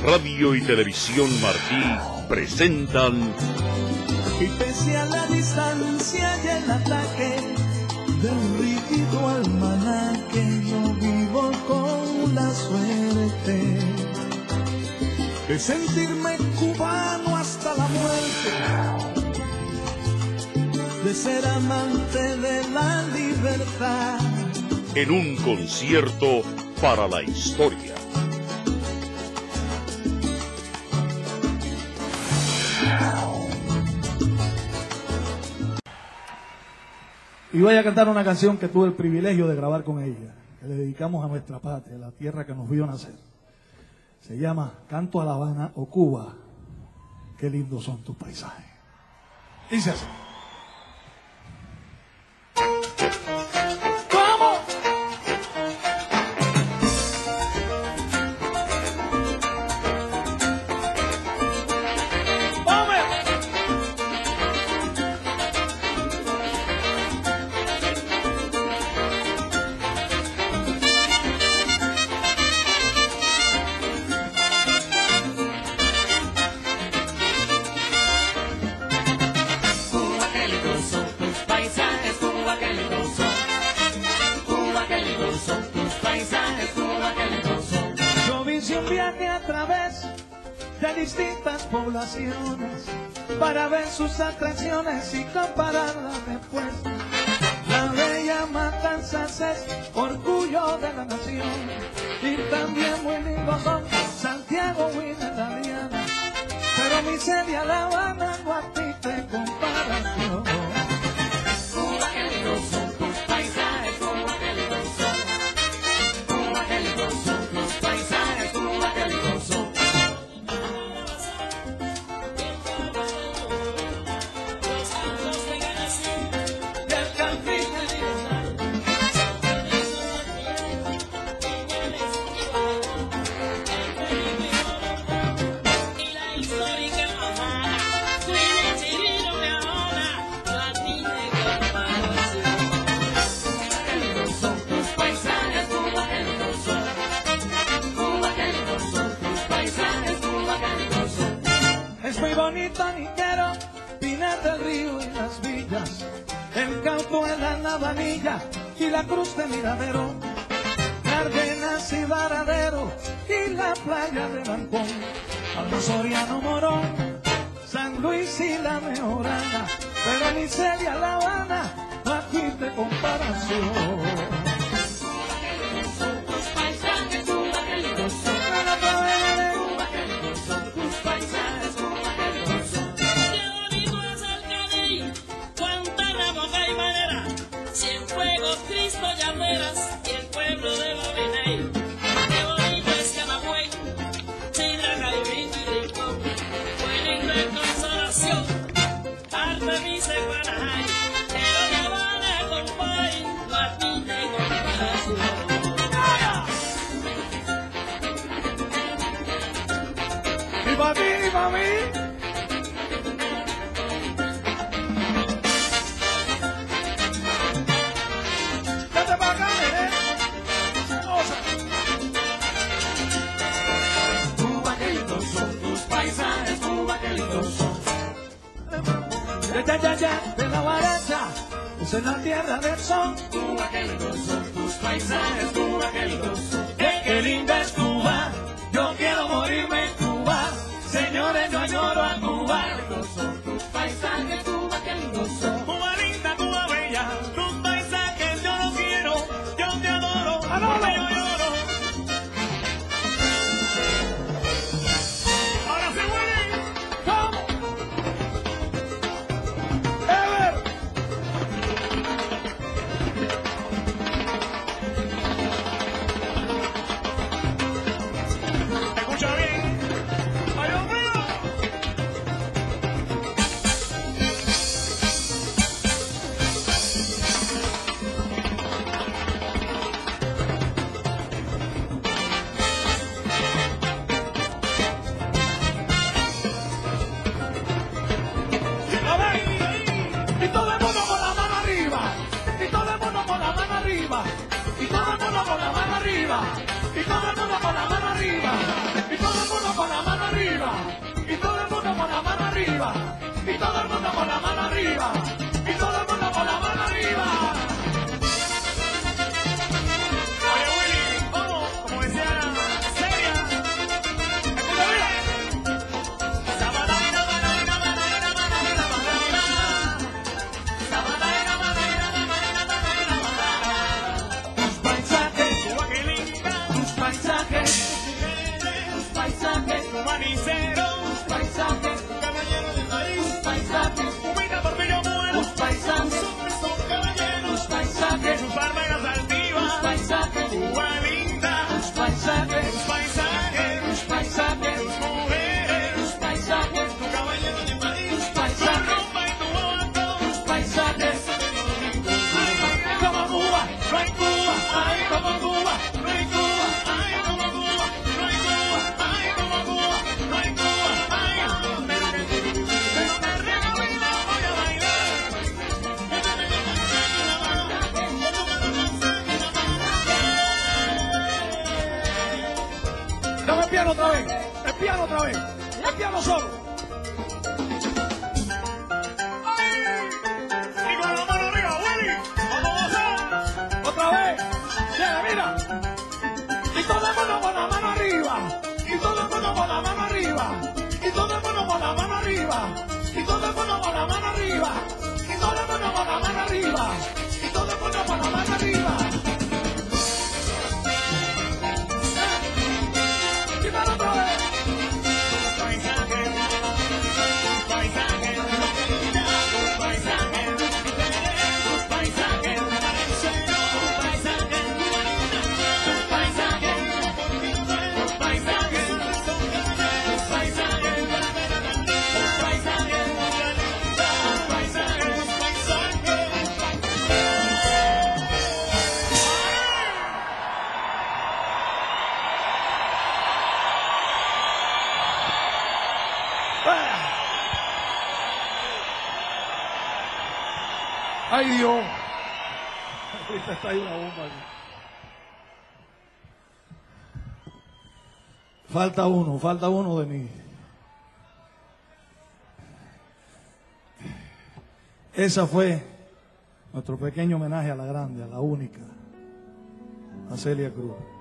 Radio y Televisión Martí presentan... Y pese a la distancia y el ataque del rígido almanaque, yo vivo con la suerte de sentirme cubano hasta la muerte, de ser amante de la libertad. En un concierto para la historia. Y voy a cantar una canción que tuve el privilegio de grabar con ella, que le dedicamos a nuestra patria, la tierra que nos vio nacer. Se llama Canto a La Habana o Cuba, qué lindos son tus paisajes. Dice así. Distintas poblaciones para ver sus atracciones y compararlas después. La bella Matanzas es orgullo de la nación y también muy lindos son Santiago y la Diana, pero miseria La Habana no admite comparación. Cuba, qué lindos son tus paisajes, Cuba, qué lindos son. Cuba, qué lindos son tus paisajes, Cuba, qué lindos son. Bonito Niquero, Pinar del Río y las villas, el Cauto en la Navanilla y la Cruz de Miradero, Cárdenas y Varadero y la playa de Bancón, Aldo Soriano Morón, San Luis y la Mejorana, pero miseria La Habana no admite comparación. Cristo llameras y el pueblo de Bobiney. Qué bonito es Camagüey, Sidra, Caimito y Rincón. Fue lindo en Consolación, Artemis en Guanajay. Pero La Habana, compay, no admite comparación. ¡Y para mí, y para mí! De la baracha, es en la tierra del sol. Cuba, qué lindos son tus paisajes, Cuba, qué lindos son. Qué linda es Cuba, yo quiero morirme en Cuba. Señores, yo añoro a Cuba. Qué lindos son tus paisajes, Cuba, qué lindos son. Cuba linda, Cuba bella, tus paisajes yo los quiero, yo te adoro, porque yo lloro. Ahora se muere. ¿Cómo? paisajes, tu manicero, tus paisajes, caballero de París, tus paisajes, ubita por bello muero, tus paisajes, son caballeros, tus paisajes, sus barbas tus altivas, paisajes, Cuba linda, tus paisajes, tus paisajes, tus paisajes, tus mujeres, tus paisajes, tu caballero de París, tus tu paisajes, ropa y tu bobato, tus paisajes. Como Cuba, no hay Cuba, ay como Cuba, no hay Cuba, ay como Cuba, no hay Cuba, ay como Cuba, no hay Cuba, ay, pero que rico vida voy a bailar. dame el piano otra vez, el piano otra vez, el piano solo. Y con la mano arriba, Willy, vamos a gozar. Otra vez, mira, y todo el mundo con la mano arriba, y todo el mundo con la mano arriba, y todo el mundo con la mano arriba, y todo el mundo con la mano arriba, y todo el mundo con la mano arriba, y todo el mundo con la mano arriba. Dímelo otra vez. Paisajes, paisajes, tus paisajes, tus paisajes, tus paisajes, tus paisajes, tus paisajes, tus paisajes, Ay Dios. Ahorita está ahí una bomba aquí. Falta uno de mí. Esa fue nuestro pequeño homenaje a la grande, a la única, a Celia Cruz.